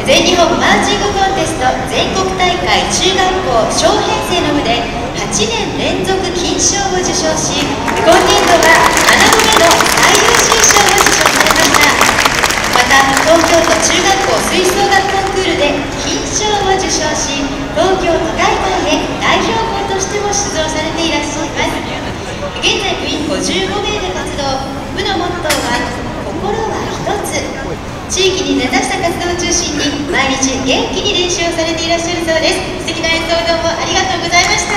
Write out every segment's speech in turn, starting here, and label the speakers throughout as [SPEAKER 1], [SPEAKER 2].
[SPEAKER 1] 全日本マーチングコンテスト全国大会中学校小編成の部で8年連続金賞を受賞し、今年度は7度目の最優秀賞を受賞されました。また東京都中学校吹奏楽コンクールで金賞を受賞し、東京都大会へ代表校としても出場されていらっしゃいます。現在部員55名で活動。部のモットーは心は一つ。地域に根ざした活動を中心に毎日元気に練習をされていらっしゃるそうです。素敵な演奏どうもありがとうございました。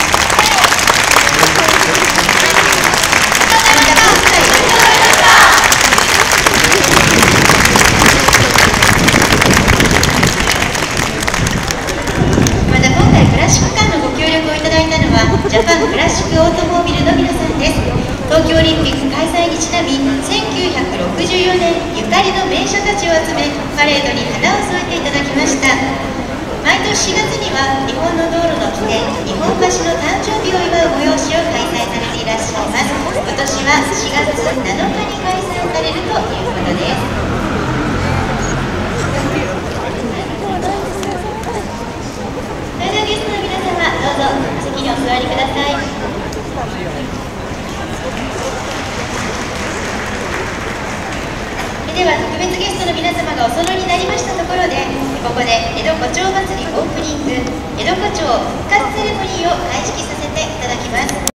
[SPEAKER 1] また今回クラシック館のご協力をいただいたのはジャパンクラシックオートモービルの皆さんです。東京オリンピック開催にちなみ1964年ゆかりの名所たちを集めパレードに花を添えていただきました。毎年4月には日本の道路の起点日本橋の誕生日を祝う催しを開催されていらっしゃいます。今年は4月7日に開催されるということです。それではゲストの皆様どうぞ席にお座りください。では特別ゲストの皆様がお揃いになりましたところで、ここで江戸胡蝶祭りオープニング江戸胡蝶復活セレモニーを開式させていただきます。